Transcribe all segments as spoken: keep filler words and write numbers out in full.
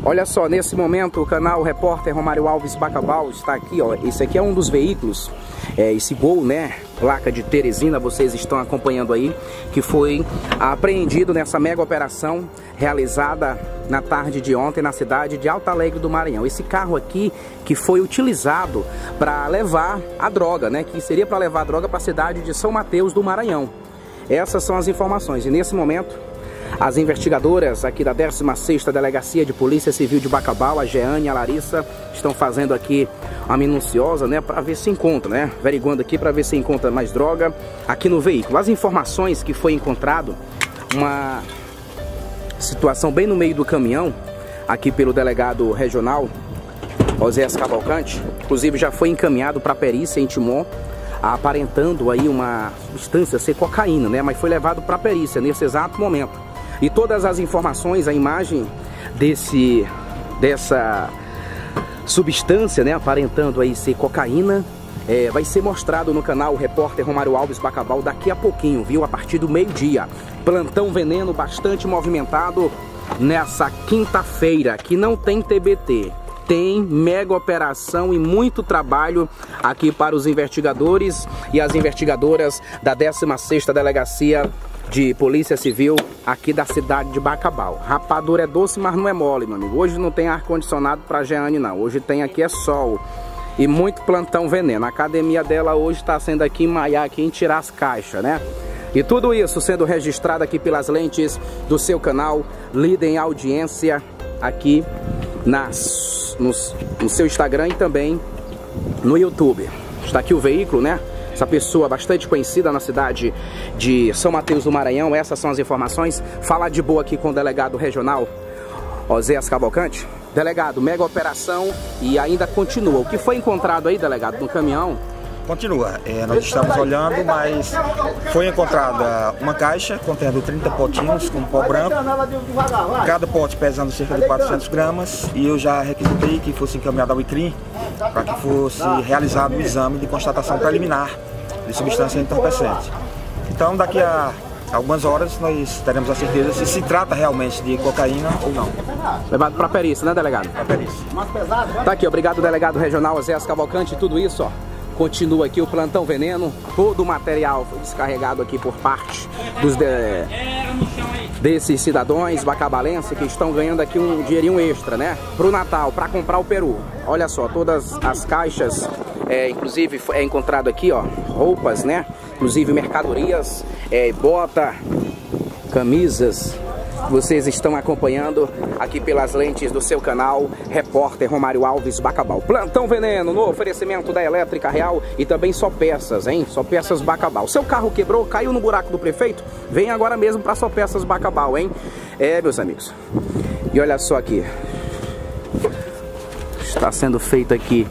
Olha só, nesse momento o canal Repórter Romário Alves Bacabal está aqui, ó. Esse aqui é um dos veículos, é, esse Gol, né? Placa de Teresina, vocês estão acompanhando aí, que foi apreendido nessa mega operação realizada na tarde de ontem na cidade de Alto Alegre do Maranhão. Esse carro aqui que foi utilizado para levar a droga, né? Que seria para levar a droga para a cidade de São Mateus do Maranhão. Essas são as informações e nesse momento as investigadoras aqui da décima sexta Delegacia de Polícia Civil de Bacabal, a Jeane e a Larissa, estão fazendo aqui a minuciosa, né, para ver se encontra, né, averiguando aqui para ver se encontra mais droga aqui no veículo. As informações que foi encontrado uma situação bem no meio do caminhão, aqui pelo delegado regional, Oséias Cavalcante, inclusive já foi encaminhado para a perícia em Timon, aparentando aí uma substância ser cocaína, né, mas foi levado para a perícia nesse exato momento. E todas as informações, a imagem desse, dessa substância, né, aparentando aí ser cocaína, é, vai ser mostrado no canal Repórter Romário Alves Bacabal daqui a pouquinho, viu? A partir do meio-dia. Plantão Veneno bastante movimentado nessa quinta-feira, que não tem T B T. Tem mega operação e muito trabalho aqui para os investigadores e as investigadoras da décima sexta Delegacia de Polícia Civil aqui da cidade de Bacabal. Rapadura é doce, mas não é mole, meu amigo. Hoje não tem ar-condicionado para Jeane, não. Hoje tem aqui é sol e muito plantão veneno. A academia dela hoje está sendo aqui em Maiá, aqui em tirar as caixas, né? E tudo isso sendo registrado aqui pelas lentes do seu canal, líder em audiência aqui nas, no, no seu Instagram e também no YouTube. Está aqui o veículo, né? Essa pessoa bastante conhecida na cidade de São Mateus do Maranhão. Essas são as informações. Falar de boa aqui com o delegado regional Oséias Cavalcante. Delegado, mega operação e ainda continua. O que foi encontrado aí, delegado, no caminhão? Continua. É, nós estamos olhando, mas foi encontrada uma caixa contendo trinta potinhos com pó branco, cada pote pesando cerca de quatrocentas gramas, e eu já requisitei que fosse encaminhado ao I C R I M para que fosse realizado o exame de constatação preliminar de substância entorpecente. Então, daqui a algumas horas nós teremos a certeza se se trata realmente de cocaína ou não. Levado para a perícia, né, delegado? Para a perícia. Tá aqui, obrigado, delegado regional Oséias Cavalcante. Tudo isso, ó. Continua aqui o plantão veneno, todo o material foi descarregado aqui por parte dos de, desses cidadãos bacabalenses que estão ganhando aqui um dinheirinho extra, né? Pro Natal, para comprar o peru. Olha só, todas as caixas, é, inclusive é encontrado aqui, ó, roupas, né? Inclusive mercadorias, é, bota, camisas. Vocês estão acompanhando aqui pelas lentes do seu canal Repórter Romário Alves Bacabal. Plantão Veneno no oferecimento da Elétrica Real e também Só Peças, hein? Só Peças Bacabal. Seu carro quebrou, caiu no buraco do prefeito? Vem agora mesmo para Só Peças Bacabal, hein? É, meus amigos. E olha só aqui. Está sendo feita aqui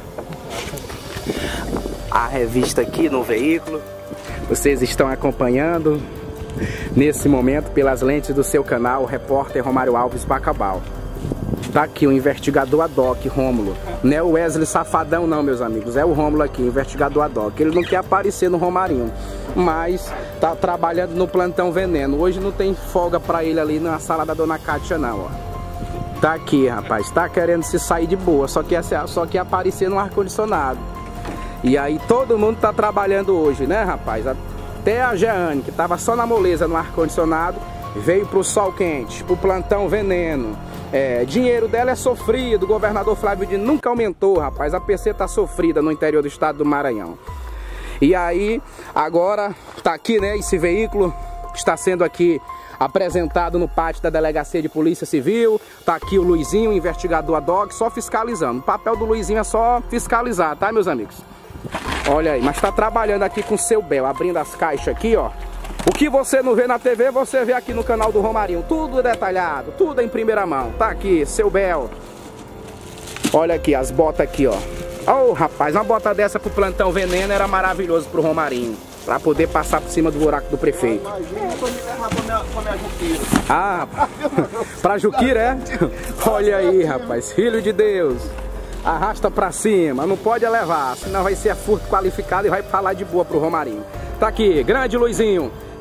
a revista aqui no veículo. Vocês estão acompanhando nesse momento pelas lentes do seu canal Repórter Romário Alves Bacabal. Tá aqui o investigador ad hoc, Rômulo. Não é o Wesley Safadão não, meus amigos. É o Rômulo aqui, investigador ad hoc. Ele não quer aparecer no Romarinho, mas tá trabalhando no plantão veneno. Hoje não tem folga pra ele ali na sala da dona Kátia não, ó. Tá aqui, rapaz. Tá querendo se sair de boa, só que só que aparecer no ar-condicionado. E aí todo mundo tá trabalhando hoje, né, rapaz? Até a Jeane, que estava só na moleza no ar-condicionado, veio para o sol quente, para o plantão veneno. É, dinheiro dela é sofrido, o governador Flávio Dino nunca aumentou, rapaz. A P C tá sofrida no interior do estado do Maranhão. E aí, agora, tá aqui, né, esse veículo está sendo aqui apresentado no pátio da Delegacia de Polícia Civil. Tá aqui o Luizinho, investigador ad hoc, só fiscalizando. O papel do Luizinho é só fiscalizar, tá, meus amigos? Olha aí, mas tá trabalhando aqui com o seu Bel, abrindo as caixas aqui, ó. O que você não vê na T V, você vê aqui no canal do Romarinho. Tudo detalhado, tudo em primeira mão. Tá aqui, seu Bel. Olha aqui, as botas aqui, ó. Oh, rapaz, uma bota dessa pro plantão veneno era maravilhoso pro Romarinho. Pra poder passar por cima do buraco do prefeito. Imagina pra me levar pra minha, pra minha Juquira. Ah, pra Juquira, é? Olha aí, rapaz, filho de Deus. Arrasta pra cima, não pode levar, senão vai ser furto qualificado e vai falar de boa pro Romarinho. Tá aqui, grande Luizinho,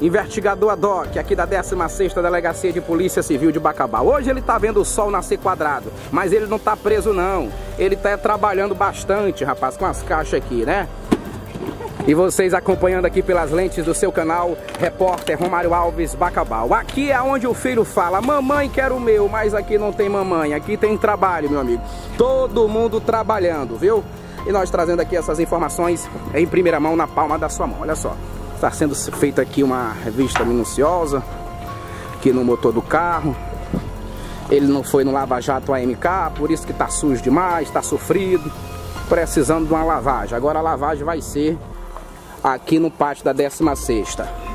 investigador ad hoc aqui da décima sexta Delegacia de Polícia Civil de Bacabal. Hoje ele tá vendo o sol nascer quadrado, mas ele não tá preso não. Ele tá trabalhando bastante, rapaz, com as caixas aqui, né? E vocês acompanhando aqui pelas lentes do seu canal, repórter Romário Alves Bacabal. Aqui é onde o filho fala, mamãe quero o meu, mas aqui não tem mamãe, aqui tem trabalho, meu amigo. Todo mundo trabalhando, viu? E nós trazendo aqui essas informações em primeira mão, na palma da sua mão. Olha só, está sendo feita aqui uma revista minuciosa aqui no motor do carro. Ele não foi no Lava Jato A M K, por isso que está sujo demais, está sofrido, precisando de uma lavagem. Agora a lavagem vai ser aqui no pátio da décima sexta.